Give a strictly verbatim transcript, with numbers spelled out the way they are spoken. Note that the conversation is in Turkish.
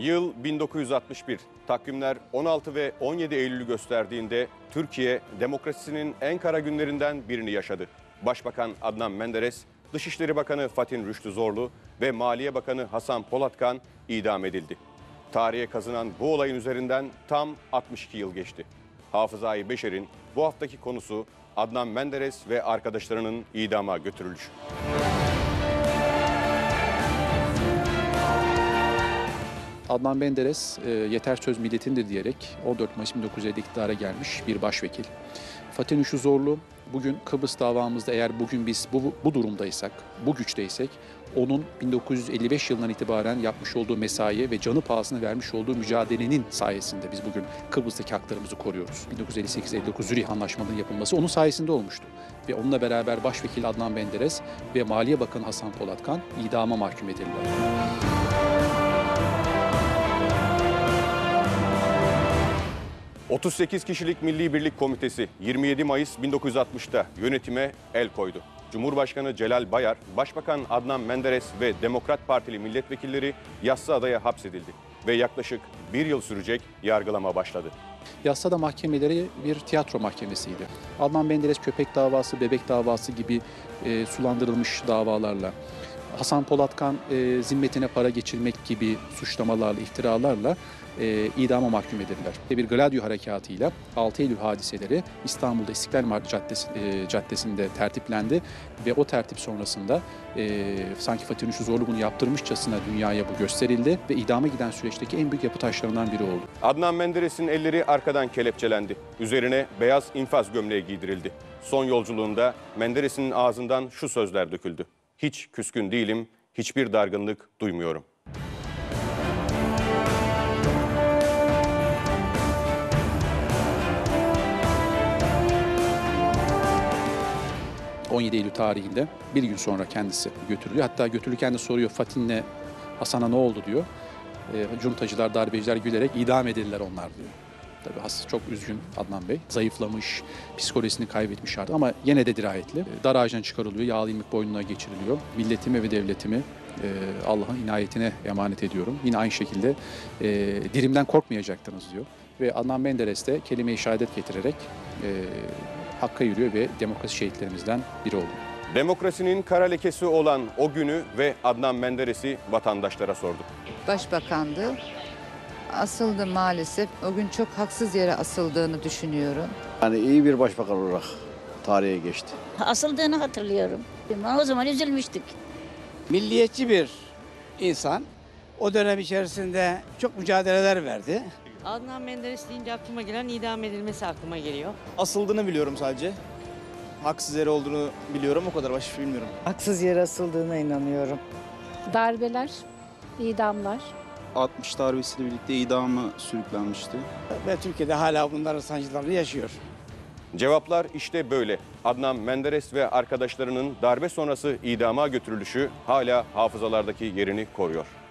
Yıl bin dokuz yüz altmış bir. Takvimler on altı ve on yedi Eylül'ü gösterdiğinde Türkiye demokrasisinin en kara günlerinden birini yaşadı. Başbakan Adnan Menderes, Dışişleri Bakanı Fatih Rüştü Zorlu ve Maliye Bakanı Hasan Polatkan idam edildi. Tarihe kazınan bu olayın üzerinden tam altmış iki yıl geçti. Hafızayı Beşer'in bu haftaki konusu Adnan Menderes ve arkadaşlarının idama götürülüşü. Adnan Menderes e, yeter söz milletindir diyerek on dört Mayıs bin dokuz yüz elli'de iktidara gelmiş bir başvekil. Fatih Rüştü Zorlu bugün Kıbrıs davamızda eğer bugün biz bu, bu durumdaysak, bu güçteysek onun bin dokuz yüz elli beş yılından itibaren yapmış olduğu mesaiye ve canı pahasına vermiş olduğu mücadelenin sayesinde biz bugün Kıbrıs'taki haklarımızı koruyoruz. bin dokuz yüz elli sekiz elli dokuz Zürih Anlaşmaları'nın yapılması onun sayesinde olmuştu. Ve onunla beraber Başvekil Adnan Menderes ve Maliye Bakanı Hasan Polatkan idama mahkum edildiler. otuz sekiz kişilik Milli Birlik Komitesi yirmi yedi Mayıs bin dokuz yüz altmış'ta yönetime el koydu. Cumhurbaşkanı Celal Bayar, Başbakan Adnan Menderes ve Demokrat Partili milletvekilleri Yassıada'ya hapsedildi ve yaklaşık bir yıl sürecek yargılama başladı. Yassıada mahkemeleri bir tiyatro mahkemesiydi. Adnan Menderes köpek davası, bebek davası gibi e, sulandırılmış davalarla, Hasan Polatkan e, zimmetine para geçirmek gibi suçlamalarla, iftiralarla e, idama mahkum edildiler. Bir Gladio harekatıyla altı Eylül hadiseleri İstanbul'da İstiklal Marşı Caddesi, e, Caddesi'nde tertiplendi ve o tertip sonrasında e, sanki Fatih Rüştü Zorlu bunu yaptırmışçasına dünyaya bu gösterildi ve idama giden süreçteki en büyük yapı taşlarından biri oldu. Adnan Menderes'in elleri arkadan kelepçelendi. Üzerine beyaz infaz gömleği giydirildi. Son yolculuğunda Menderes'in ağzından şu sözler döküldü. Hiç küskün değilim, hiçbir dargınlık duymuyorum. on yedi Eylül tarihinde bir gün sonra kendisi götürülüyor. Hatta götürürken de soruyor Fatih'le Hasan'a ne oldu diyor. E, cuntacılar, darbeciler gülerek idam edildiler onlar diyor. Tabii hasta çok üzgün Adnan Bey. Zayıflamış, psikolojisini kaybetmiş artık ama yine de dirayetli. Dar ağacından çıkarılıyor, yağlı ilmik boynuna geçiriliyor. Milletimi ve devletimi e, Allah'ın inayetine emanet ediyorum. Yine aynı şekilde e, dirimden korkmayacaktınız diyor. Ve Adnan Menderes de kelime-i şehadet getirerek e, Hakk'a yürüyor ve demokrasi şehitlerimizden biri oldu. Demokrasinin kara lekesi olan o günü ve Adnan Menderes'i vatandaşlara sorduk. Başbakandı. Asıldı maalesef. O gün çok haksız yere asıldığını düşünüyorum. Yani iyi bir başbakan olarak tarihe geçti. Asıldığını hatırlıyorum. O zaman üzülmüştük. Milliyetçi bir insan. O dönem içerisinde çok mücadeleler verdi. Adnan Menderes deyince aklıma gelen idam edilmesi aklıma geliyor. Asıldığını biliyorum sadece. Haksız yere olduğunu biliyorum, o kadar başka bilmiyorum. Haksız yere asıldığına inanıyorum. Darbeler, idamlar. altmış darbesiyle birlikte idama sürüklenmişti. Ve Türkiye'de hala bunların sancılarını yaşıyor. Cevaplar işte böyle. Adnan Menderes ve arkadaşlarının darbe sonrası idama götürülüşü hala hafızalardaki yerini koruyor.